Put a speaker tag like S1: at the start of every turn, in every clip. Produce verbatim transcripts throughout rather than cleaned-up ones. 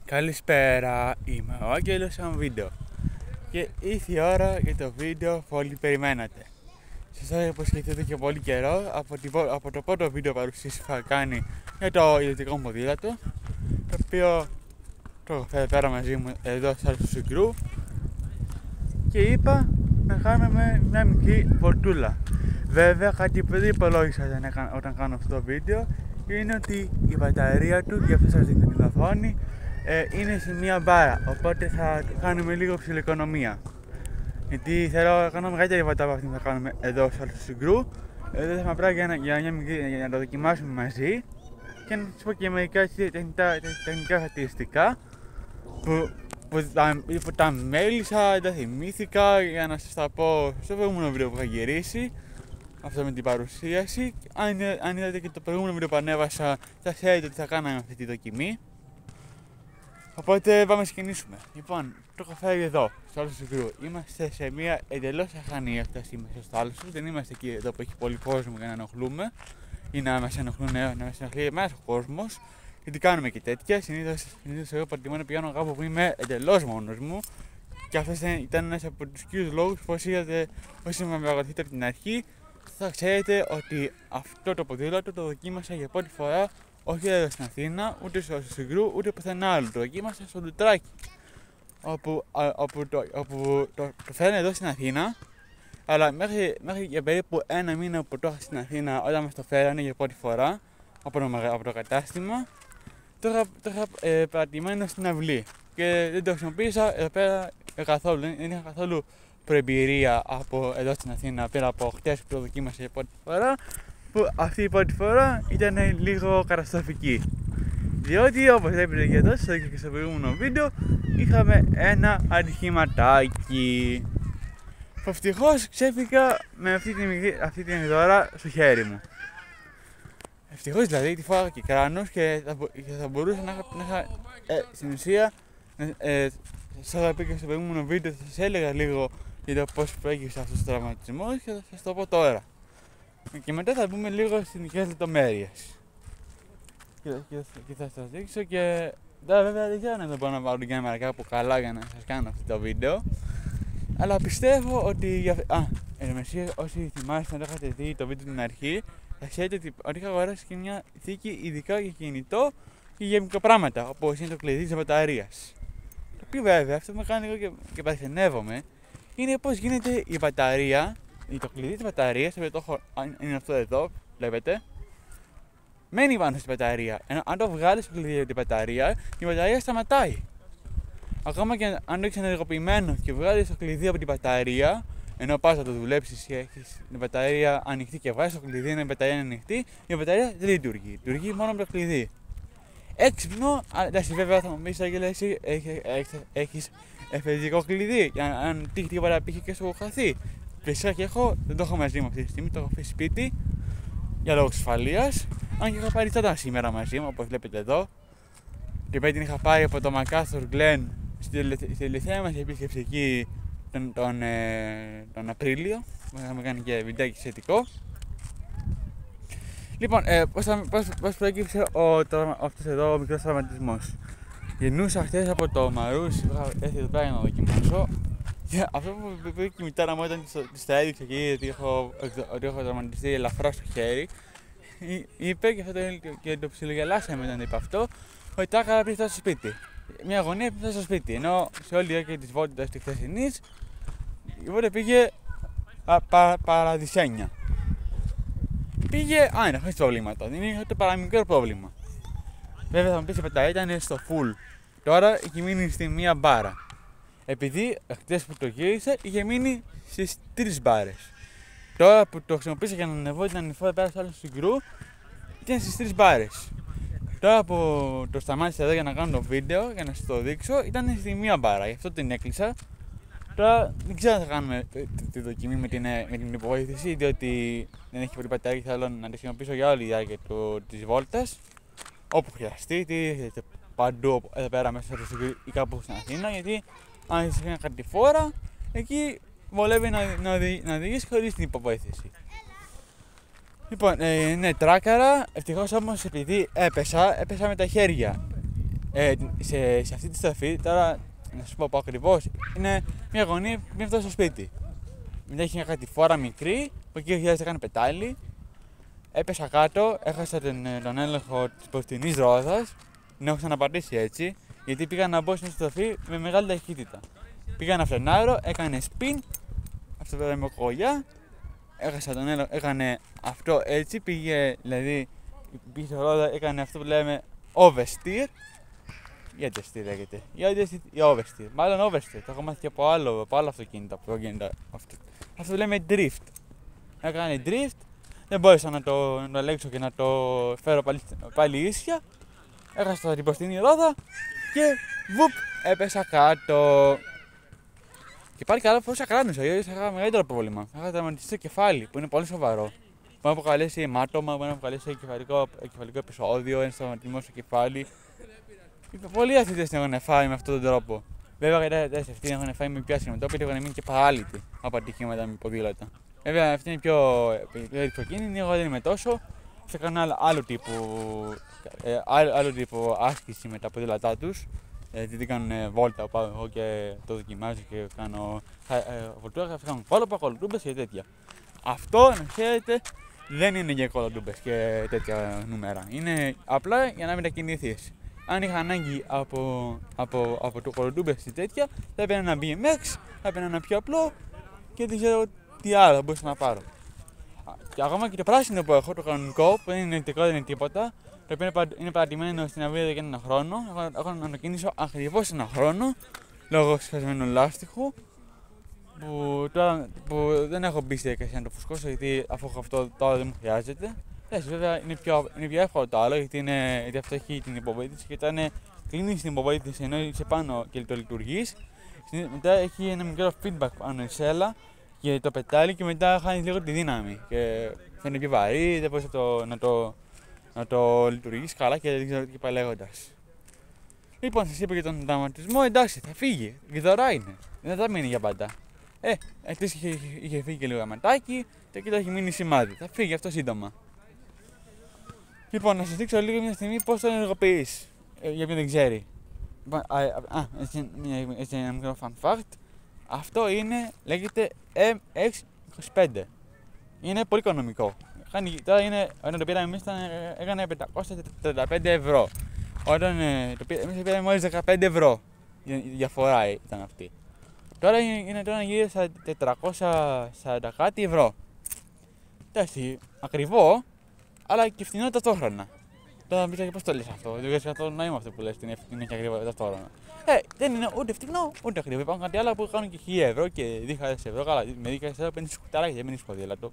S1: Καλησπέρα, είμαι ο Άγγελος σαν βίντεο και ήρθε η ώρα για το βίντεο που όλοι περιμένατε. Σας έχω υποσχεθεί και πολύ καιρό από, την, από το πρώτο βίντεο παρουσίαση που είχα κάνει για το ηλεκτρικό μου ποδήλατο, το οποίο το έχω φέρει πέρα μαζί μου εδώ στο Συγκρού και είπα να κάνουμε μια μικρή βολτούλα. Βέβαια κάτι που δεν υπολόγισα όταν κάνω αυτό το βίντεο είναι ότι η μπαταρία του, για αυτό σας δείχνω την οθόνη, ε, είναι σε μια μπάρα, οπότε θα κάνουμε λίγο ψηλοοικονομία. Γιατί θέλω να κάνω μεγαλύτερη βατά από αυτή που θα κάνουμε εδώ στο Συγκρού. Εδώ θα πρέπει για, για, για, για να το δοκιμάσουμε μαζί και να σας πω και μερικά τεχνικά, τεχνικά χαρακτηριστικά που, που, τα, που τα μέλησα, τα θυμήθηκα για να σας τα πω στο προηγούμενο βίντεο που είχα γυρίσει. Αυτό με την παρουσίαση. Αν, αν είδατε και το προηγούμενο βίντεο που ανέβασα, θα ξέρετε ότι θα κάναμε αυτή τη δοκιμή. Οπότε πάμε να ξεκινήσουμε. Λοιπόν, το έχω φέρει εδώ, στο άλλο Συγκρού. Είμαστε σε μια εντελώς αχανή έκταση μέσα στο άλλο. Δεν είμαστε εκεί εδώ που έχει πολύ κόσμο για να ενοχλούμε ή να μας ενοχλούν, να μας ενοχλεί εμάς ο κόσμος. Γιατί κάνουμε και τέτοια. Συνήθως, συνήθως εγώ προτιμώ να πηγαίνω κάπου που είμαι εντελώς μόνος μου. Και αυτό ήταν ένας από τους κύριους λόγους που όσοι, είδατε, όσοι με παρακολουθείτε από την αρχή, θα ξέρετε ότι αυτό το ποδήλατο το δοκίμασα για πρώτη φορά όχι εδώ στην Αθήνα, ούτε στο Συγκρού, ούτε πουθενά άλλο. Το δοκίμασα στο Λουτράκι, όπου, α, όπου, το, όπου το, το φέρνω εδώ στην Αθήνα, αλλά μέχρι, μέχρι για περίπου ένα μήνα που το είχα στην Αθήνα, όταν μας το φέρανε για πρώτη φορά από το, από το κατάστημα, το είχα, το είχα ε, παρατημένο στην αυλή και δεν το χρησιμοποίησα εδώ πέρα καθόλου. Δεν, δεν είχα καθόλου προεμπειρία από εδώ στην Αθήνα, πέρα από χτες που το δοκίμασα για πρώτη φορά, που αυτή η πρώτη φορά ήταν λίγο καταστροφική. Διότι όπως βλέπετε και εδώ, σας και στο προηγούμενο βίντεο, είχαμε ένα ατυχηματάκι. Που ευτυχώς ξέφυγα με αυτή την, αυτή την δώρα στο χέρι μου. Ευτυχώς δηλαδή, τη φόραγα και κράνος και θα, και θα μπορούσα να είχα, να είχα ε, στην ουσία, ε, σας είχα πει και στο προηγούμενο βίντεο, θα σας έλεγα λίγο για το πώς προέκυψε αυτός ο τραυματισμός και θα σας το πω τώρα. Και μετά θα μπούμε λίγο στις ειδικές λεπτομέρειες. Και, και, και θα σας δείξω και... Τώρα βέβαια δεν ξέρω αν δεν μπορώ να βάλω την κάμερα κάπου καλά για να σας κάνω αυτό το βίντεο. Αλλά πιστεύω ότι... Α, εν όσοι θυμάστε να το είχατε δει το βίντεο στην αρχή, θα ξέρετε ότι, ότι είχα αγοράσει και μια θήκη ειδικά για κινητό και για μικροπράγματα, όπως είναι το κλειδί της μπαταρίας. Το οποίο βέβαια αυτό που με κάνει λίγο και, και παρθενεύομαι είναι πώς γίνεται η μπαταρία. Το κλειδί της μπαταρίας, το έχω, είναι αυτό εδώ, βλέπετε, μένει πάνω στην μπαταρία. Ενώ αν το βγάλεις το κλειδί από την μπαταρία, η μπαταρία σταματάει. Ακόμα και αν το έχεις ενεργοποιημένο και βγάλεις το κλειδί από την μπαταρία, ενώ πας να το δουλέψεις και έχεις την μπαταρία ανοιχτή και βγάζεις το κλειδί, ενώ η μπαταρία είναι ανοιχτή, η μπαταρία δεν λειτουργεί. Λειτουργεί μόνο με το κλειδί. Έξυπνο, εντάξει, βέβαια θα μου πεις, Άγγελε, εσύ έχεις εφεδρικό κλειδί, αν τύχει τίποτα πήγε και σου έχω χαθεί. Φυσικά και έχω, δεν το έχω μαζί μου αυτή τη στιγμή, το έχω αφήσει σπίτι για λόγους ασφαλείας. Αν και έχω πάρει τότε σήμερα μαζί μου, όπως βλέπετε εδώ. Και πέρα την είχα πάρει από το MacArthur Glen στη τελευταία μας επίσκεψη εκεί τον, τον, ε, τον Απρίλιο. Είχαμε κάνει και βιντεάκι σχετικό. Λοιπόν, ε, πώς, θα, πώς, πώς προέκυψε ο, το, αυτός εδώ ο μικρός τραυματισμός. Γεννούσα χτες από το Μαρούσι, είχα έρθει εδώ πέρα να δοκιμάσω. Yeah, αυτό που είπε και η μητέρα μου όταν της τα έδειξε και είδε ότι έχω, ότι έχω τραυματιστεί ελαφρά στο χέρι, είπε και, αυτό το, και το ψιλογελάσαμε όταν είπε αυτό, ότι τα έκανα πριν φτάσει στο σπίτι. Μια γωνία πριν φτάσει στο σπίτι, ενώ σε όλη τη διάρκεια της βόλτας της χθεσινής η βόλτα πήγε πα, πα, παραδεισένια. Πήγε άνετα, χωρίς προβλήματα, δεν είχε ούτε παραμικρό πρόβλημα. Βέβαια θα μου πεις η μπαταρία ήταν στο full, τώρα έχει μείνει στη μία μπάρα. Επειδή χτες που το γύρισα είχε μείνει στις τρεις μπάρες. Τώρα που το χρησιμοποίησα για να ανεβώ την ανηφόρα πέρα στο άλλο Συγκρού, ήταν στις τρεις μπάρες. Τώρα που το σταμάτησα εδώ για να κάνω το βίντεο, για να σας το δείξω, ήταν στη μία μπάρα, γι' αυτό την έκλεισα. Τώρα δεν ξέρω αν θα κάνουμε τη δοκιμή με την, με την υποβοήθηση, διότι δεν έχει πολύ μπαταρία και θέλω να τη χρησιμοποιήσω για όλη τη διάρκεια της βόλτας. Όπου χρειαστεί, τι παντού εδώ πέρα μέσα στο Συγκρού ή κάπου στην Αθήνα, γιατί αν είσαι μια κατηφόρα, εκεί βολεύει να, να, να οδηγείς χωρίς την υποβοήθηση. Λοιπόν, ε, ναι, τράκαρα, ευτυχώς όμως επειδή έπεσα, έπεσα με τα χέρια. Ε, σε, σε αυτή τη στροφή, τώρα να σας πω, πω ακριβώς, είναι μια γωνία πριν φτάσει στο σπίτι. Μετά έχει μια κατηφόρα μικρή, που εκεί χρειάζεται να κάνει πετάλι. Έπεσα κάτω, έχασα τον, τον έλεγχο της μπροστινής ρόδας. Την έχω ξαναπατήσει έτσι, γιατί πήγα να μπω στην στροφή με μεγάλη ταχύτητα. Πήγα να φρενάρω, έκανε spin, αυτό το λέμε κολλιά. Έχασα τον έλεγχο, έκανε αυτό έτσι, πήγε, δηλαδή η πίσω ρόδα έκανε αυτό που λέμε oversteer. Η understeer λέγεται. Η understeer, η oversteer. Μάλλον oversteer. Το έχω μάθει και από άλλο, από άλλο αυτοκίνητο. Από αυτό. αυτό το λέμε drift. Έκανε drift. Δεν μπόρεσα να το, να το ελέγξω και να το φέρω πάλι, πάλι ίσια. Έχασα την μπροστινή ρόδα και βουπ, έπεσα κάτω. Και πάλι καλά φορούσα κράνος, αλλιώς είχα μεγαλύτερο πρόβλημα. Είχα τραυματιστεί το κεφάλι, που είναι πολύ σοβαρό. Μπορεί να αποκαλέσει αιμάτωμα, μπορεί να αποκαλέσει εγκεφαλικό, εγκεφαλικό επεισόδιο, ένα τραυματισμό στο κεφάλι. Πολλοί αθλητές την έχουν φάει με αυτόν τον τρόπο. Βέβαια, οι αθλητές αυτοί την έχουν φάει με πιο άσχημο τρόπο, γιατί έχουν μείνει και παράλυτοι από ατυχήματα με ποδήλατα. Βέβαια, αυτή είναι πιο ρηξοκίνδυνη, εγώ δεν είμαι τόσο. Θα κάνω άλλο, άλλο, τύπου, ε, άλλο, άλλο τύπου άσκηση με τα ποδήλατά τους. Γιατί δεν κάνουν βόλτα, πάω εγώ και το δοκιμάζω και κάνω βολτούρα, θα κάνω κόλπα, κολοτούμπες και τέτοια. Αυτό, να ξέρετε, δεν είναι για κολοτούμπες και τέτοια νούμερα. Είναι απλά για να μετακινηθείς. Αν είχα ανάγκη από, από, από το κολοτούμπες και τέτοια, θα έπαιρνα ένα μπι εμ εξ, θα έπαιρνα ένα πιο απλό και δεν ξέρω τι άλλο θα μπορούσα να πάρω. Και ακόμα και το πράσινο που έχω, το κανονικό, που δεν είναι ενεργητικό, δεν είναι τίποτα, το οποίο είναι παρατημένο στην αβίδα για ένα χρόνο. Έχω, έχω να ανακοίνησω ακριβώς ένα χρόνο λόγω σχεσμένου λάστιχου. Που, τώρα, που δεν έχω μπει στη διαδικασία να το φουσκώσω, γιατί αφού έχω αυτό τώρα δεν μου χρειάζεται. Έτσι, βέβαια είναι πιο, είναι πιο εύκολο το άλλο, γιατί, είναι, γιατί αυτό έχει την υποβοήθηση και όταν κλείνει την υποβοήθηση ενώ είσαι πάνω και το λειτουργεί, μετά έχει ένα μικρό feedback πάνω η σέλα και το πετάλι και μετά χάνει λίγο τη δύναμη. Και φαίνεται πιο βαρύ, δεν μπορεί να το, να το, να το λειτουργήσει καλά και δεν ξέρω τι πάει λέγοντας. Λοιπόν, σας είπα για τον τραυματισμό, εντάξει, θα φύγει. Γδωρά είναι. Δεν θα μείνει για πάντα. Ε, εκτός είχε, είχε, είχε φύγει και λίγο αματάκι και εκεί θα έχει μείνει σημάδι. Θα φύγει αυτό σύντομα. Λοιπόν, να σας δείξω λίγο μια στιγμή πώς το ενεργοποιείς. Ε, για ποιον δεν ξέρει. Α, α, έτσι, έτσι ένα μικρό fun fact. Αυτό είναι, λέγεται εμ εξ είκοσι πέντε. Είναι πολύ οικονομικό. Τώρα είναι, όταν το πήραμε εμείς έκανε πεντακόσια τριάντα πέντε ευρώ. Όταν ε, το πήραμε, εμείς το πήραμε μόλις δεκαπέντε ευρώ. Η διαφορά ήταν αυτή. Τώρα είναι τώρα γύρω στα τετρακόσια σαράντα κάτι ευρώ. Εντάξει, ακριβό, αλλά και φθηνό ταυτόχρονα. Τώρα μην ξέρω πώς το λες αυτό, δεν βγάζει καθόλου νόημα αυτό που λες, είναι και ακριβό ταυτόχρονα. Ε, δεν είναι ούτε φθηνό ούτε ακριβό. Υπάρχουν κάτι άλλα που κάνουν και χίλια ευρώ και δύο χιλιάδες ευρώ. Καλά, με δύο χιλιάδες ευρώ παίρνεις σκουταράκι, δεν παίρνεις ποδήλατο.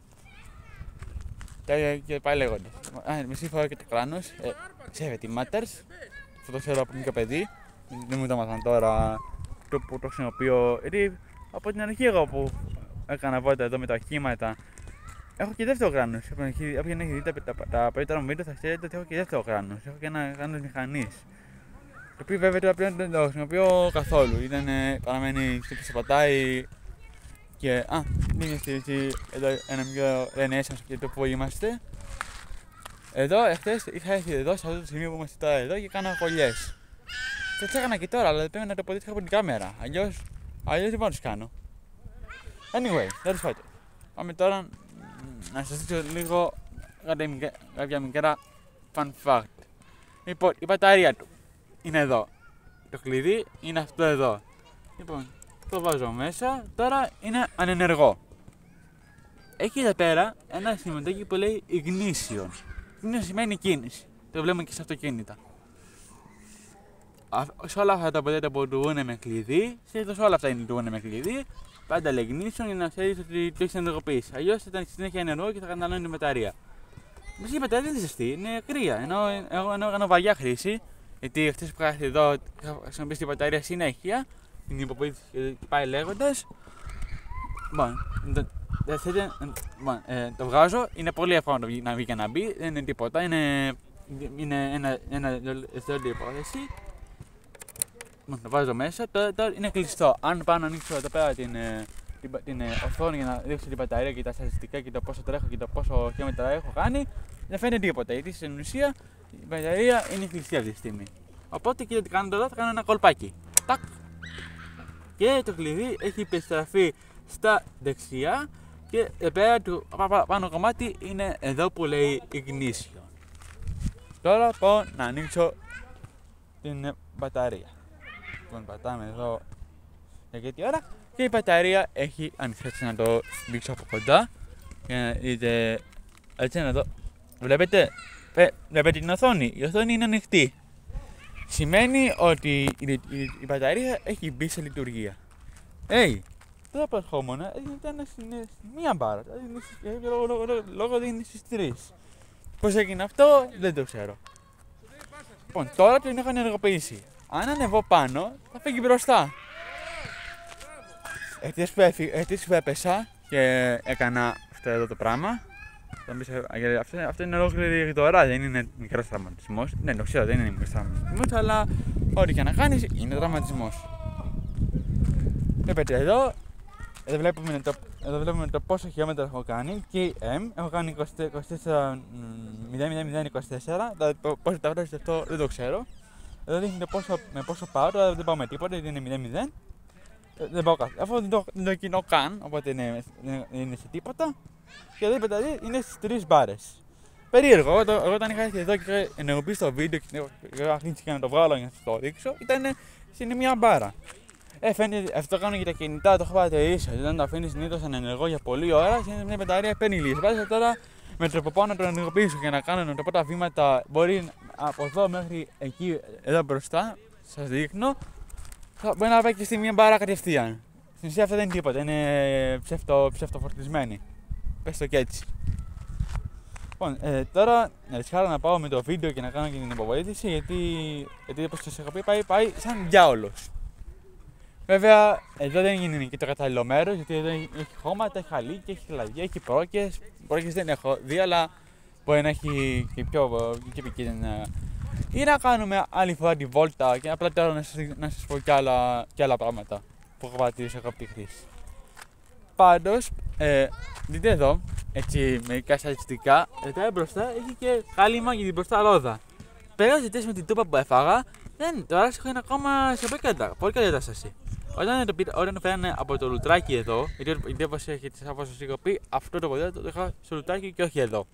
S1: Και πάει λέγοντας. Μισή φορά και το κράνος, safety matters. Αυτό το ξέρω από μικρό παιδί. Δεν μου το έμαθαν τώρα το που το χρησιμοποιώ. Γιατί από την αρχή εγώ που έκανα βόλτα εδώ με τα οχήματα, έχω και δεύτερο κράνος. Όποιον έχει δει τα, τα, τα παλιότερα μου βίντεο θα ξέρετε ότι έχω και δεύτερο κράνος. Έχω και ένα κράνος μηχανής. Το οποίο βέβαια τώρα πλέον δεν το χρησιμοποιώ καθόλου. Ήταν παραμένει στο που πατάει και. Α, είναι στήριξη εδώ ένα μικρό renaissance και το που είμαστε. Εδώ εχθές είχα έρθει εδώ σε αυτό το σημείο που είμαστε τώρα εδώ και κάνα κολλιές. Θα τις έκανα και τώρα, αλλά πρέπει να το αποδείξω από την κάμερα. Αλλιώς, αλλιώς δεν μπορώ να τις κάνω. Anyway, τέλος πάντων. Πάμε τώρα να σας δείξω λίγο κάποια μικρά fun fact. Λοιπόν, η μπαταρία του είναι εδώ. Το κλειδί είναι αυτό εδώ. Λοιπόν, το βάζω μέσα. Τώρα είναι ανενεργό. Έχει εδώ πέρα ένα σημαντάκι που λέει ignition. Ignition σημαίνει κίνηση. Το βλέπουμε και σε αυτοκίνητα. Σε όλα αυτά τα ποδήλατα που λειτουργούν με κλειδί, συνήθως όλα αυτά λειτουργούν με κλειδί. Πάντα λέει ignition για να ξέρεις ότι το έχεις ενεργοποιήσει. Αλλιώς θα ήταν στη συνέχεια ενεργό και θα καταναλώνει την μπαταρία. Μισή η μπαταρία δεν είναι ζεστή, είναι κρύα. Ενώ εγώ έκανα βαριά χρήση, γιατί χτες που είχα έρθει εδώ είχα χρησιμοποιήσει την μπαταρία συνέχεια. Την υποποίηση και πάει λέγοντας. Λοιπόν, το βγάζω, είναι πολύ εύκολο να βγει και να μπει, δεν είναι τίποτα, είναι, είναι ένα, ένα ευθερόλη υπόθεση. Λοιπόν, το βάζω μέσα, τώρα, τώρα είναι κλειστό. Αν πάω να ανοίξω εδώ πέρα την, την, την οθόνη για να δείξω την μπαταρία και τα στατιστικά και το πόσο τρέχω και το πόσο χιλιόμετρα έχω κάνει, δεν φαίνεται τίποτα. Γιατί στην ουσία η μπαταρία είναι κλειστή αυτή τη στιγμή. Οπότε κοίτα τι κάνω τώρα, θα κάνω ένα κολπάκι. Τάκ. Και το κλειδί έχει επιστραφεί στα δεξιά και πέρα του πάνω κομμάτι είναι εδώ που λέει Ignition. Τώρα πάω να ανοίξω την μπαταρία. Λοιπόν, πατάμε εδώ για αρκετή ώρα και η μπαταρία έχει ανοιχτεί. Να το δείξω από κοντά για να δείτε. Έτσι να δω. Βλέπετε, βλέπετε την οθόνη. Η οθόνη είναι ανοιχτή. Σημαίνει ότι η, η, η μπαταρία έχει μπει σε λειτουργία. Hey, τώρα που ερχόμουν ήταν μία μπάρα. Λόγω ότι είναι στις τρεις. Πώς έγινε αυτό δεν το ξέρω. Λοιπόν, τώρα την έχω ενεργοποιήσει. Αν ανεβώ πάνω θα φύγει μπροστά. Ευτυχώς που έπεσα και έκανα αυτό εδώ το πράγμα. Αυτό, αυτό είναι ολόκληρη τώρα, δεν είναι μικρός τραυματισμός. Ναι, το ξέρω, δεν είναι μικρός τραυματισμός, αλλά ό,τι και να κάνεις είναι τραυματισμός. Βλέπετε εδώ, εδώ βλέπουμε το, εδώ βλέπουμε το πόσο χιλιόμετρα έχω κάνει. κέι εμ, έχω κάνει είκοσι τέσσερα χιλιάδες εκατόν είκοσι τέσσερα, πόσο τα βράζει αυτό δεν το ξέρω. Εδώ δείχνει πόσο, με πόσο πάω, τώρα δεν πάω με τίποτα, γιατί είναι μηδέν μηδέν. Δεν πάω καθόλου, αφού δεν το, δεν το κοινώ καν, οπότε είναι, δεν είναι σε τίποτα. Και εδώ είπατε, είναι στις τρεις μπάρες. Περίεργο, εγώ, εγώ όταν είχα έρθει εδώ και είχα ενεργοποιήσει το βίντεο και είχα αρχίσει και να το βγάλω για να σας το δείξω, ήταν σε μια μπάρα. Ε, φαίνεται, αυτό το κάνω για τα κινητά, το έχω παρατηρήσει. Όταν το αφήνει συνήθως ανενεργό για πολλή ώρα, συνήθως μια μπαταρία παίρνει λίγες μπάρες. Τώρα με τρόπο πάω να το ενεργοποιήσω και να κάνω να το πω τα βήματα. Μπορεί από εδώ μέχρι εκεί, εδώ μπροστά, σας δείχνω, μπορεί να πάει και στη μια μπάρα κατευθείαν. Στην ουσία αυτό δεν είναι τίποτα, είναι ψευτο, ψευτοφορτισμένη. Πες το και έτσι. Λοιπόν, ε, τώρα ρισκάρω να πάω με το βίντεο και να κάνω και την υποβοήθηση, γιατί, γιατί όπως σας έχω πει πάει, πάει σαν διάολος. Βέβαια, εδώ δεν είναι και το κατάλληλο μέρος, γιατί εδώ έχει χώματα, έχει χαλίκια, έχει κλαδιά, έχει πρόκες. Πρόκες δεν έχω δει, αλλά μπορεί να έχει και πιο επικίνδυνα. Ή να κάνουμε άλλη φορά τη βόλτα και απλά τώρα να σας, να σας πω κι άλλα, κι άλλα πράγματα που έχω παρατηρήσει από τη χρήση. Πάντως, ε, δείτε εδώ, έτσι μερικά στατιστικά, εδώ μπροστά έχει και κάλυμα για την μπροστά ρόδα. Πέρα ζητές με την τούπα που έφαγα, δεν, τώρα είναι ακόμα σε πολύ καλή κατάσταση. Όταν το, όταν το φέρανε από το λουτράκι εδώ, γιατί όπως έχετε σαφώς σας είχα πει, αυτό το ποδήλατο το είχα στο λουτράκι και όχι εδώ.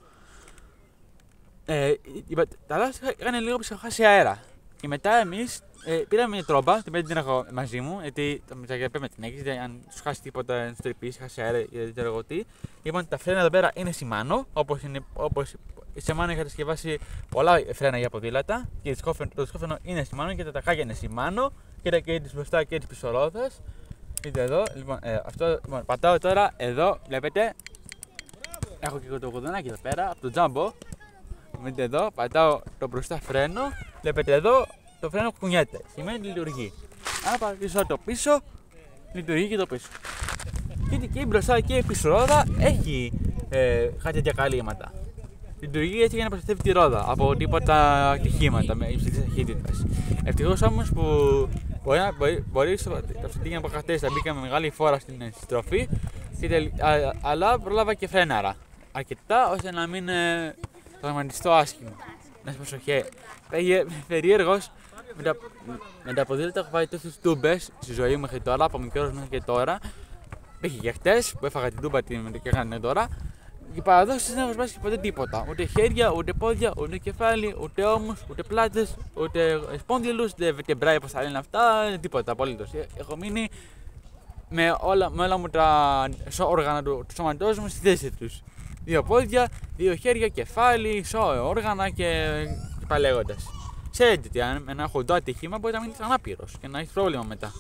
S1: Ε, τα λάστιχα είχαν λίγο που είχα χάσει αέρα. Και μετά εμείς ε, πήραμε μια τρόμπα, την οποία την έχω μαζί μου, γιατί τα μεταγραφή με την έχεις, αν σου χάσει τίποτα, αν σου τρυπήσει, χάσει αέρα ή δεν ξέρω εγώ τι. Λοιπόν, τα φρένα εδώ πέρα είναι Shimano, όπως, είναι, όπως η Shimano είχα σκευάσει πολλά φρένα για ποδήλατα. Και το σκόφρενο είναι Shimano και τα τακάκια είναι Shimano. Και τα και της μπροστά και της πίσω ρόδας. Δείτε εδώ, λοιπόν, ε, αυτό, λοιπόν, πατάω τώρα, εδώ, βλέπετε. Έχω και το κουδουνάκι εδώ πέρα, από το Jumbo. Δείτε εδώ, πατάω το μπροστά φρένο. Βλέπετε εδώ, το φρένο κουνιέται, σημαίνει λειτουργεί. Αν πατήσω το πίσω, λειτουργεί και το πίσω. Και, και η μπροστά και η πίσω ρόδα έχει ε, κάτι τέτοια καλύματα. Λειτουργεί έτσι για να προστατεύει τη ρόδα από τίποτα ατυχήματα με υψηλής ταχύτητας. Ευτυχώς όμως που μπορεί, μπορεί, μπορεί το αυτοκίνητο να αποκατέσει, θα μπήκα με μεγάλη φόρα στην στροφή, α, αλλά πρόλαβα και φρέναρα. Αρκετά ώστε να μην ε, τραυματιστώ άσχημα. Να σας προσοχέ. Περίεργος, με τα, με τα ποδήλατα έχω πάει τόσες τούμπες στη ζωή μου μέχρι τώρα, από μικρός μέχρι και τώρα. Είχε και χτες που έφαγα την τούμπα και έκανε τώρα. Και παραδόξως δεν έχω σπάσει ποτέ τίποτα. Ούτε χέρια, ούτε πόδια, ούτε κεφάλι, ούτε ώμους, ούτε πλάτες, ούτε σπόνδυλους, ούτε βερτεμπράει όπως θα λένε αυτά, τίποτα απολύτως. Έχω μείνει με όλα, με όλα μου τα όργανα του, του σώματός μου στη θέση τους. Δύο πόδια, δύο χέρια, κεφάλι, σώο, όργανα και, και παλαίγοντας. Ξέρετε ότι αν ένα χοντό ατύχημα μπορεί να μείνει ανάπηρος και να έχει πρόβλημα μετά.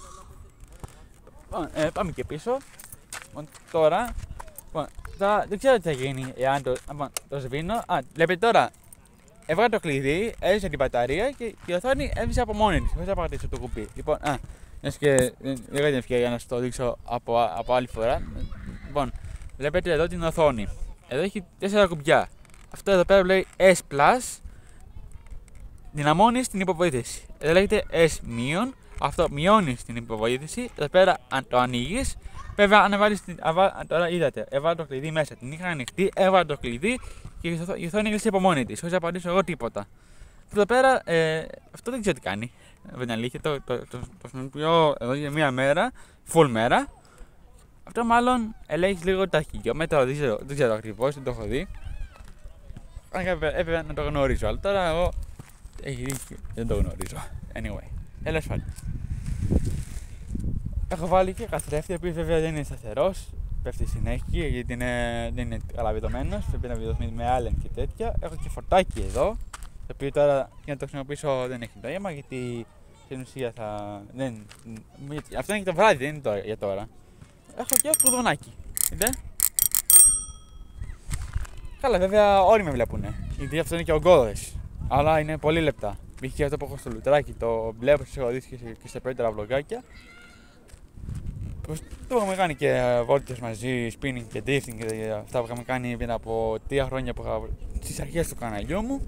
S1: Ε, πάμε και πίσω. Τώρα, τώρα δεν ξέρω τι θα γίνει εάν το, το σβήνω. Α, βλέπετε τώρα, έβγαλα το κλειδί, έριξα την μπαταρία και η οθόνη έβησε από μόνη της, χωρίς να πατήσω το κουμπί. Λοιπόν, α, μιας και δεν είχα την ευκαιρία να σας το δείξω από, από άλλη φορά. Λοιπόν, βλέπετε εδώ την οθόνη. Εδώ έχει τέσσερα κουμπιά. Αυτό εδώ πέρα λέει S plus, δυναμώνει την υποβοήθηση. Εδώ λέγεται S-, αυτό μειώνει την υποβοήθηση. Εδώ πέρα αν το ανοίγεις, βέβαια αν βάλεις την. Τώρα είδατε, έβαλα το κλειδί μέσα. Την είχα ανοιχτή, έβαλα το κλειδί και η οθόνη έκλεισε από μόνη της, χωρίς να απαντήσω εγώ τίποτα. Εδώ πέρα, ε, αυτό δεν ξέρω τι κάνει. Δεν είναι αλήθεια. Το, το, το, το χρησιμοποιώ εδώ για μία μέρα, full μέρα. Αυτό μάλλον ελέγχει λίγο τα χιλιόμετρα, δεν ξέρω, δεν ξέρω ακριβώς, δεν το έχω δει. Αν έπρεπε να το γνωρίζω, αλλά τώρα εγώ έχει δίκιο, δεν το γνωρίζω. Anyway, τέλος πάντων. Έχω βάλει και καθρέφτη, ο οποίος βέβαια δεν είναι σταθερός. Πέφτει συνέχεια γιατί είναι, δεν είναι καλά βιδωμένος. Πρέπει να βιδωθεί με άλεν και τέτοια. Έχω και φορτάκι εδώ. Το οποίο τώρα για να το χρησιμοποιήσω δεν έχει νόημα γιατί στην ουσία θα. Δεν, αυτό είναι και το βράδυ, δεν είναι τώρα, για τώρα. Έχω και κουδουνάκι. Είδε. Καλά, βέβαια όλοι με βλέπουνε. Γιατί αυτό είναι και ογκώδες. Αλλά είναι πολύ λεπτά. Π.χ. αυτό που έχω στο λουτράκι, το μπλε που σας έχω δει και στα πρώτερα βλογάκια. Το είχαμε κάνει και βόλτες μαζί, spinning και drifting και αυτά που είχαμε κάνει πριν από τρία χρόνια που είχα στις αρχές του καναλιού μου.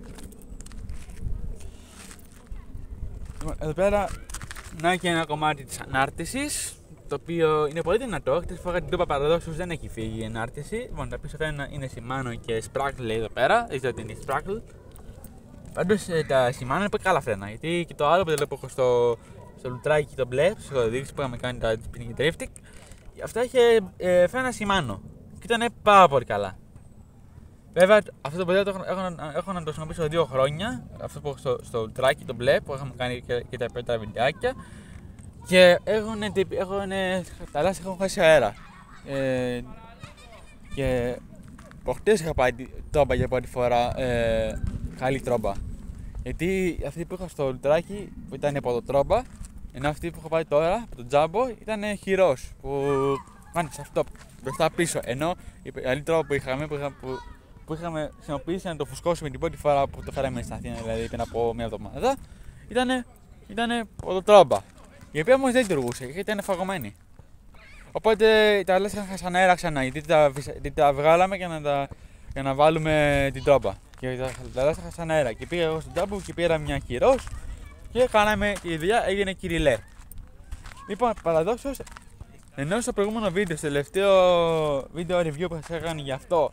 S1: Εδώ πέρα να και ένα κομμάτι της ανάρτησης, το οποίο είναι πολύ δυνατό. Χτες φορά την τούπα παραδόσεως δεν έχει φύγει η ανάρτηση. Λοιπόν, τα πίσω αυτά είναι Shimano και Sparkle λέει εδώ πέρα, δεν ξέρω τι είναι Sparkle. Πάντως τα Shimano είναι πολύ καλά φρένα, γιατί και το άλλο που έχω στο, στο λουτράκι το μπλε, που σας έχω δείξει που είχαμε κάνει τα spinning και drifting, αυτά είχε ε, φρένα Shimano και ήταν πάρα πολύ καλά. Βέβαια, αυτό το μοντέλο έχω, έχω, έχω να το χρησιμοποιήσω δύο χρόνια. Αυτό που έχω στο, στο λουτράκι το μπλε που είχαμε κάνει και, και τα πρώτα βιντεάκια. Και έχουν, έχουν, τα λάσια έχουν χάσει αέρα. Ε, και προχτές είχα πάει τρόμπα για πρώτη φορά, ε, καλή τρόμπα. Γιατί αυτή που είχα στο λουτράκι που ήταν από το τρόμπα, ενώ αυτή που είχα πάει τώρα από το τζάμπο ήταν χειρός. Που κάνει αυτό μπροστά πίσω. Ενώ η άλλη τρόμπα που είχαμε, που, είχα, που, που είχαμε χρησιμοποιήσει να το φουσκώσουμε την πρώτη φορά που το φέραμε στην Αθήνα, δηλαδή πριν από μια εβδομάδα, ήταν, ήταν από το τρόμπα. Η οποία όμως δεν λειτουργούσε γιατί ήταν φαγωμένη. Οπότε τα λάσια είχαν σαν αέρα ξανά, γιατί τα, γιατί τα βγάλαμε για να, τα, για να βάλουμε την τρόμπα. Και τα, τα λάσια είχαν σαν αέρα. Και πήγα εγώ στον τζάμπο και πήρα μια χειρός και κάναμε η δουλειά, έγινε κυριλέ. Λοιπόν, παραδόξως, ενώ στο προηγούμενο βίντεο, στο τελευταίο βίντεο review που σας έκανε γι' αυτό,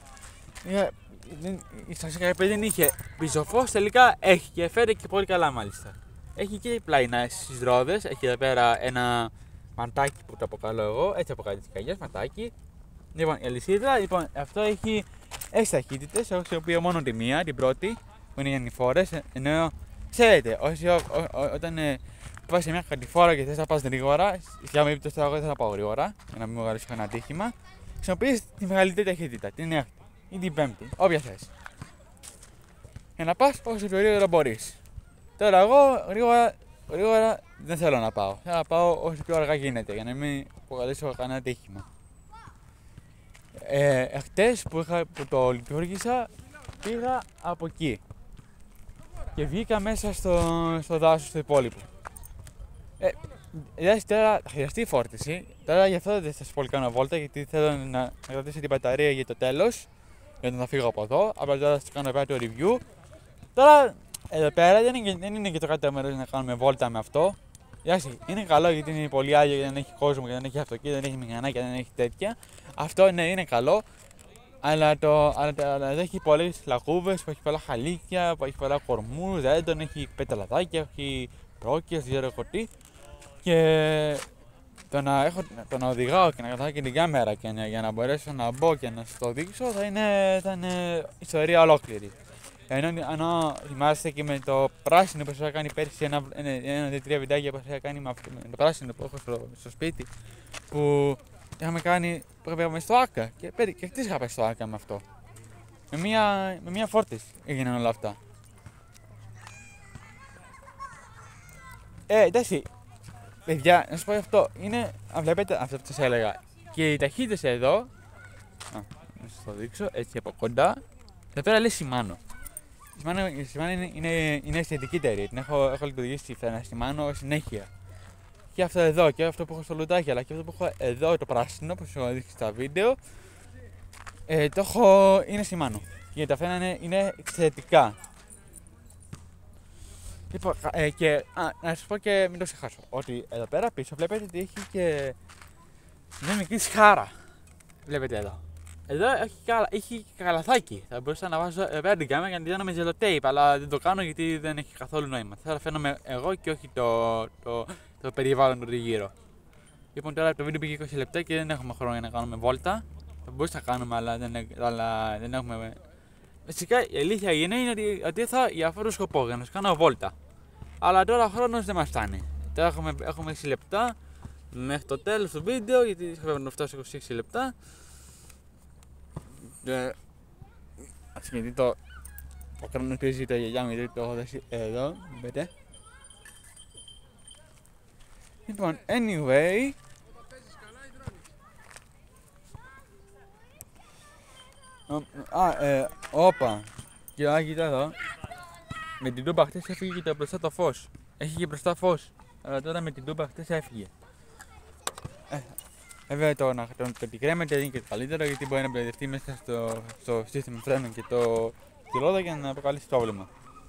S1: σας είχα πει δεν είχε πισωφός, τελικά έχει και φέρει και πολύ καλά μάλιστα. Έχει και πλαϊνά στις ρόδες, έχει εδώ πέρα ένα ματάκι που το αποκαλώ εγώ, έτσι αποκαλεί τις καγιές, ματάκι. Λοιπόν, η αλυσίδα, λοιπόν, αυτό έχει έξι ταχύτητες, έχω χρησιμοποιώ μόνο τη μία, την πρώτη, που είναι για νηφόρες, ενώ ξέρετε, όσοι, ό, ό, ό, όταν ε, πας σε μια κατηφόρα και θες να πας γρήγορα, για μην πείτε εγώ δεν θα πάω γρήγορα, για να μην μου βγάλεις ένα ατύχημα, χρησιμοποιείς τη μεγαλύτερη ταχύτητα, την έκτη ή την πέμπτη, όποια θες. Για να πας όσο πιο γρήγορα μπορείς. Τώρα εγώ γρήγορα, γρήγορα δεν θέλω να πάω. Θέλω να πάω όσο πιο αργά γίνεται για να μην προκαλέσω κανένα ατύχημα. Ε, εχθές που, είχα, που το λειτουργήσα πήγα από εκεί και βγήκα μέσα στο, στο δάσος στο υπόλοιπο. Ε, δηλαδή τώρα θα χρειαστεί φόρτιση. Τώρα γι' αυτό δεν θα σας πολύ κάνω βόλτα γιατί θέλω να, να κρατήσω την μπαταρία για το τέλος. Για να φύγω από εδώ. Απλά τώρα θα σας κάνω πέρα το review. Τώρα εδώ πέρα δεν είναι, δεν είναι και το καλύτερο μέρος να κάνουμε βόλτα με αυτό. Γιάση, είναι καλό γιατί είναι πολύ άγιο και δεν έχει κόσμο και δεν έχει αυτοκίνητο, δεν έχει μηχανάκια, δεν έχει τέτοια. Αυτό ναι, είναι καλό. Αλλά, το, αλλά, αλλά εδώ έχει πολλές λακκούβες, που έχει πολλά χαλίκια, που έχει πολλά κορμούς, δεν τον έχει πεταλαδάκια, έχει πρόκειες, δεν ξέρω τι. Και το να, έχω, το να οδηγάω και να κρατάω και την κάμερα και να, για να μπορέσω να μπω και να σας το δείξω θα είναι, θα είναι ιστορία ολόκληρη. Ενώ, ενώ θυμάστε και με το πράσινο που σας είχα κάνει πέρσι, ένα, ένα, ένα, δύο, τρία βιντεάκια που σας είχα κάνει με, αυτό, με το πράσινο που έχω στο, στο σπίτι, που είχαμε κάνει, που είχαμε στο Άκα και, και, και χτες είχα πάει στο Άκα με αυτό. Με μία, με μία φόρτιση έγιναν όλα αυτά. Ε, εντάξει, παιδιά, να σας πω αυτό, είναι, αν βλέπετε αυτό που σας έλεγα, και οι ταχύτητες εδώ, α, να σας το δείξω, έτσι από κοντά, εδώ πέρα λέει Shimano. Η Shimano είναι, είναι, είναι αισθητική εταιρεία, την έχω, έχω λειτουργήσει φρένα Shimano συνέχεια. Και αυτό εδώ και αυτό που έχω στο λουτάκι, αλλά και αυτό που έχω εδώ το πράσινο που σας έχω δείξει στα βίντεο, ε, το έχω, είναι Shimano. Γιατί τα φρένα είναι, είναι εξαιρετικά. Λοιπόν, ε, και α, να σας πω και μην το ξεχάσω, ότι εδώ πέρα πίσω βλέπετε ότι έχει και μια μικρή σχάρα. Βλέπετε εδώ. εδώ έχει, καλα... έχει καλαθάκι. Θα μπορούσα να βάζω εδώ πέρα την κάμερα και να την κάνω με ζελοτέιπ, αλλά δεν το κάνω γιατί δεν έχει καθόλου νόημα. Θέλω να φαίνομαι εγώ και όχι το, το, το περιβάλλον του γύρω. Λοιπόν, τώρα το βίντεο πήγε είκοσι λεπτά και δεν έχουμε χρόνο για να κάνουμε βόλτα. Θα μπορούσα να κάνουμε, αλλά δεν, αλλά δεν έχουμε. Φυσικά η αλήθεια είναι ότι, ότι θα για αυτόν τον σκοπό, για να σου κάνω βόλτα. Αλλά τώρα ο χρόνος δεν μας φτάνει. Τώρα έχουμε, έχουμε έξι λεπτά μέχρι το τέλος του βίντεο, γιατί θα πρέπει να φτάσω είκοσι έξι λεπτά. Και... ας γιατί το... ο χρόνος πίζει το γιαγιά μου, γιατί το έχω δώσει εδώ, μπείτε. Λοιπόν, anyway... Α, ε, όπα. Κοίτα, κοίτα εδώ. Με την τούμπα χτες έφυγε και το μπροστά το φως. Έχει και μπροστά φως. Αλλά τώρα με την τούμπα χτες έφυγε. Ε, βέβαια το να το, το επικρέμεται είναι και το καλύτερο, γιατί μπορεί να μπερδευτεί μέσα στο, στο σύστημα φρένων και το κιλόδα και να προκαλέσει πρόβλημα.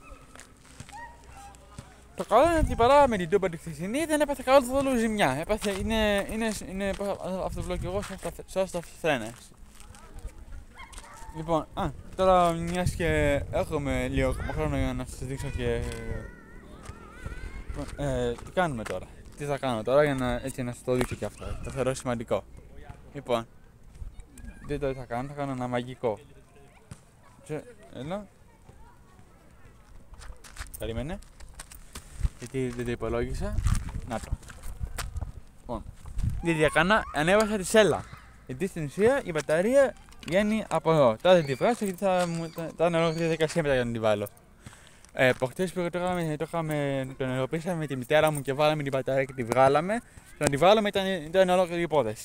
S1: Το καλό είναι ότι παρά με την τούμπα τη χθεσινή δεν έπαθε καθόλου ζημιά. Έπαθε, είναι, είναι, είναι, είναι αυτό που λέω και εγώ, σαν στα φρένες. Λοιπόν, α, τώρα μιας και έχουμε λίγο χρόνο για να σας δείξω και... Ε, τι κάνουμε τώρα, τι θα κάνω τώρα για να, έτσι, να σας το δείξω και αυτό, το θεωρώ σημαντικό. Λοιπόν, δείτε τι θα κάνω, θα κάνω ένα μαγικό. Και, έλα. Περίμενε, γιατί δεν το υπολόγισα, να το. Λοιπόν, τι διακάνα, ανέβασα τη σέλα, γιατί στην ουσία η μπαταρία βγαίνει από εδώ. Τώρα δεν τη βγάζω γιατί θα ήταν ολόκληρη διαδικασία μετά για να την βάλω. Ε, από χτες που το είχαμε, το είχαμε, τον ενεργοποίησαμε με τη μητέρα μου και βάλαμε την μπαταρία και τη βγάλαμε. Το να τη βγάλουμε ήταν, ήταν ολόκληρη υπόθεση.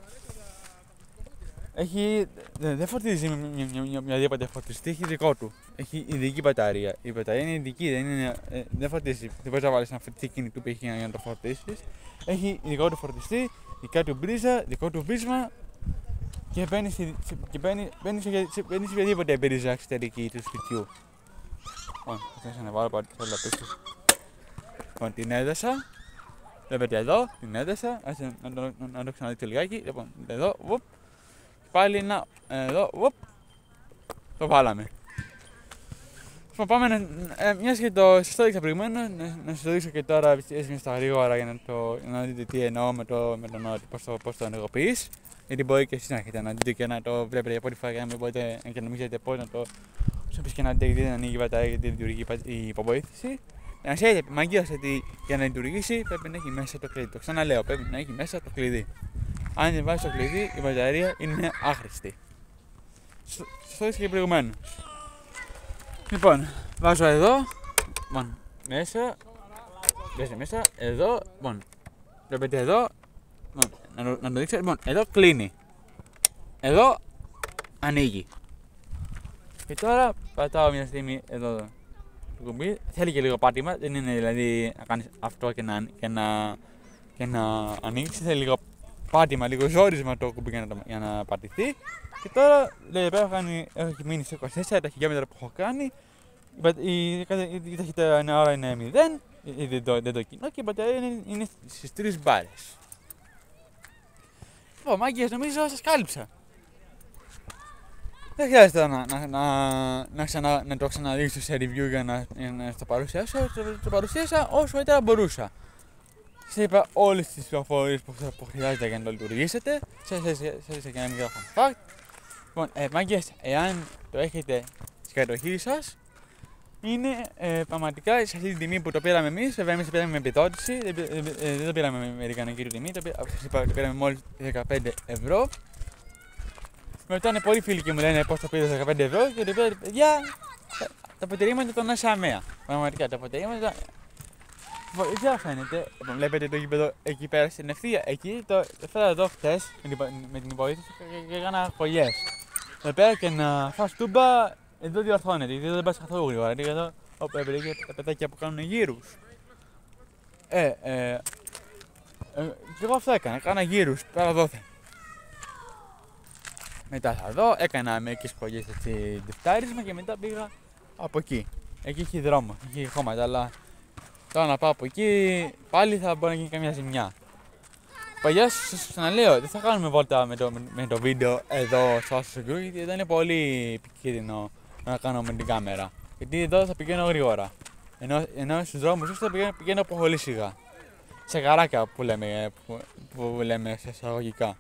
S1: Έχει, δεν δε φορτίζει μια οποιαδήποτε φορτιστή, έχει δικό του. Έχει ειδική μπαταρία. Η μπαταρία είναι ειδική, δεν, είναι, ε, δεν φορτίζει. Δεν μπορεί να βάλει ένα φορτιστή κινητού που έχει για να το φορτίσει. Έχει ειδικό του φορτιστή, δικά του μπρίζα, δικό του βίσμα. Και μπαίνει σε, και μπαίνει, μπαίνει σε, σε, μπαίνει σε οποιαδήποτε μπρίζα εξωτερική του σπιτιού. Λοιπόν, θα σας ανεβάλω πάρει θέλω να πίσω. Λοιπόν, την έδεσα. Βλέπετε εδώ, την έδεσα. Ας να, να, να, να το ξαναδείτε λιγάκι. Λοιπόν, εδώ, βουπ. Πάλι να, εδώ, βουπ. Το βάλαμε. Λοιπόν, πάμε να, ε, μιας και το σας το έδειξα προηγουμένως, να, να σας το δείξω και τώρα έτσι μια στα γρήγορα για να, το, να δείτε τι εννοώ με το, με το νόημα, πώς το, πώς το ενεργοποιείς. Γιατί μπορεί και εσείς να έχετε να δείτε και να το βλέπετε για πρώτη φορά και να μην μπορείτε και να μην ξέρετε πώς να το. Όσο πεις και να δείτε γιατί δεν ανοίγει η μπαταρία γιατί λειτουργεί η υποβοήθηση. Να ξέρετε μαγείως ότι για να λειτουργήσει πρέπει να έχει μέσα το κλειδί. Το ξαναλέω, πρέπει να έχει μέσα το κλειδί. Αν δεν βάζει το κλειδί, η μπαταρία είναι άχρηστη. Σας το έδειξα και προηγουμένως. Λοιπόν, βάζω εδώ. Λοιπόν, μέσα. Μέσα, μέσα. Εδώ. Λοιπόν, βλέπετε εδώ. Να το, να το δείξω, λοιπόν, εδώ κλείνει. Εδώ ανοίγει. Και τώρα πατάω μια στιγμή εδώ το κουμπί. Θέλει και λίγο πάτημα, δεν είναι δηλαδή να κάνεις αυτό και να, και να, και να ανοίξει. Θέλει λίγο πάτημα, λίγο ζόρισμα το κουμπί για να, για να πατηθεί. Και τώρα, λέει πέρα, έχω μείνει σε είκοσι τέσσερα τα χιλιόμετρα που έχω κάνει. Η, η, η ταχύτητα ένα ώρα είναι μηδέν, δεν το, δεν το κοινό και η μπαταρία είναι, είναι στις τρεις μπάρες. Λοιπόν, μάγκες, νομίζω σας κάλυψα. Δεν χρειάζεται να, να, να, να, ξανα, να το ξαναδείξω σε review για να, για να το παρουσιάσω. Το, το παρουσίασα όσο ήταν μπορούσα. Σας είπα όλες τις πληροφορίες που, που χρειάζεται για να το λειτουργήσετε. Σας έδειξα και ένα μικρό fun fact. Λοιπόν, ε, μάγκες, εάν το έχετε στην κατοχή σας, είναι ε, πραγματικά σε αυτή την τιμή που το πήραμε εμείς. Βέβαια, εμείς το πήραμε με επιδότηση, δεν, ε, ε, δεν το πήραμε με αμερικανική του τιμή, το, είπα, το πήραμε μόλις δεκαπέντε ευρώ. Μετά είναι πολλοί φίλοι και μου λένε πώς το πήρε δεκαπέντε ευρώ και το πήρε, παιδιά, τα, τα αποτερήματα των ΑΣΑΜΕΑ. Πραγματικά τα αποτερήματα. Δεν φαίνεται. Βλέπετε το γήπεδο εκεί πέρα στην ευθεία. Εκεί το έφερα εδώ χτες με την υποβοήθηση και έκανα χωριές. Εδώ πέρα και να φας τούμπα, εδώ διορθώνεται, γιατί δεν πας καθόλου γρήγορα. Γιατί εδώ έπρεπε και τα παιδάκια που κάνουν γύρους. Ε, ε, ε, και εγώ αυτό έκανα, έκανα γύρους, πέρα δόθε. Μετά θα δω, έκανα μερικές χωριές έτσι διφτάρισμα και μετά πήγα από εκεί. Εκεί έχει δρόμο, έχει χώματα, αλλά τώρα να πάω από εκεί πάλι θα μπορεί να γίνει καμιά ζημιά. Παλιά σας ξαναλέω, δεν θα κάνουμε βόλτα με το, με το βίντεο εδώ στο Άσο Secure, γιατί δεν είναι πολύ επικίνδυνο να κάνω με την κάμερα. Γιατί εδώ θα πηγαίνω γρήγορα. Ενώ, ενώ στους δρόμους θα πηγαίνω, πηγαίνω πολύ σιγά. Σε καράκια που λέμε, που, που λέμε σε εισαγωγικά.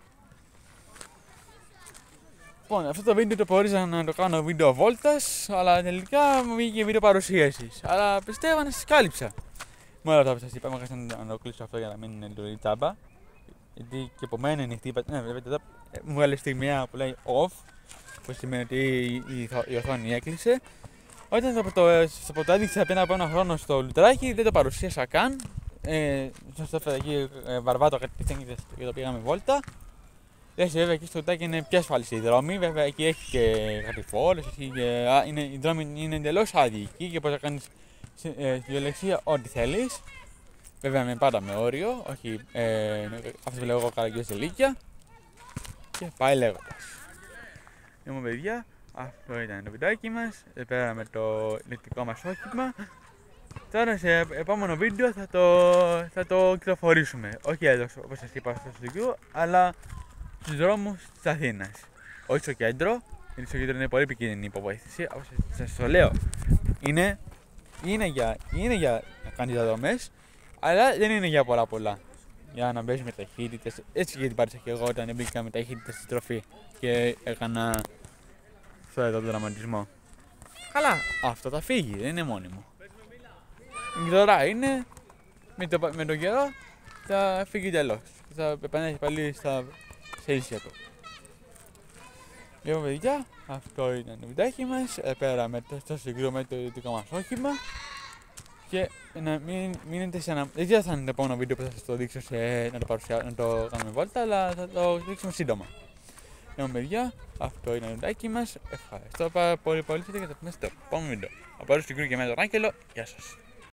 S1: Λοιπόν, αυτό το βίντεο το προορίζα να το κάνω βίντεο βόλτας, αλλά τελικά μου βγήκε βίντεο παρουσίασης. Αλλά πιστεύω να σας κάλυψα. Μόνο αυτό που σας είπα, μου να το κλείσω αυτό για να μην είναι λουρή τσάμπα. Γιατί και από μένα είναι ανοιχτή. Ναι, βλέπετε εδώ μου βγάλε στιγμιαία που λέει off, που σημαίνει ότι η, η, η οθόνη έκλεισε. Όταν το, το, το, το έδειξα πριν από ένα χρόνο στο λουτράκι, δεν το παρουσίασα καν. Ε, στο έφερα εκεί ε, βαρβάτο κατευθείαν και το πήγαμε βόλτα. Λες βέβαια εκεί στο λουτράκι είναι πιο ασφαλής η δρόμη, βέβαια εκεί έχει και κατηφόρες, οι δρόμοι είναι εντελώς άδειοι εκεί και μπορείς να κάνεις ε, στη διαλεξία ό,τι θέλεις. Βέβαια με πάντα με όριο, όχι ε, αυτό που λέω εγώ καραγκιόζη ηλίκια. Και πάει λέγοντας. Λοιπόν παιδιά, αυτό ήταν το βιντεάκι μας, εδώ πέρα με το ηλεκτρικό μας όχημα. Τώρα σε επόμενο βίντεο θα το, θα το κυκλοφορήσουμε, όχι εδώ όπως σας είπα στο στοιχείο, αλλά στους δρόμους της Αθήνας. Όχι στο κέντρο, γιατί στο κέντρο είναι πολύ επικίνδυνη υποβοήθηση, όπως σας το λέω. Είναι, είναι, για, είναι για να κάνεις διαδρομές, αλλά δεν είναι για πολλά πολλά. Για να μπες με ταχύτητες, έτσι γιατί πάτησα και εγώ όταν μπήκα με ταχύτητες στη στροφή και έκανα αυτό εδώ το δραματισμό. Καλά, αυτό θα φύγει, δεν είναι μόνιμο. Η δωρά είναι, με, το, με τον καιρό θα φύγει τελώς. Θα επανέλθει πάλι στα σε ίσια του. Λοιπόν παιδιά, αυτό ήταν το βιντεάκι μας, πέρα με το συγκρού με το δικό μας όχημα. Και να μην μείνετε σε ένα... Δεν ξέρω θα είναι το επόμενο βίντεο που θα σας το δείξω σε... να το παρουσιάσω, να το κάνουμε βόλτα, αλλά θα το δείξουμε σύντομα. Λοιπόν παιδιά, αυτό είναι το βιντεάκι μας. Ευχαριστώ πάρα πολύ πολύ και θα τα πούμε στο επόμενο βίντεο. Από όλους την Κρού και με τον Άγγελο, γεια σας.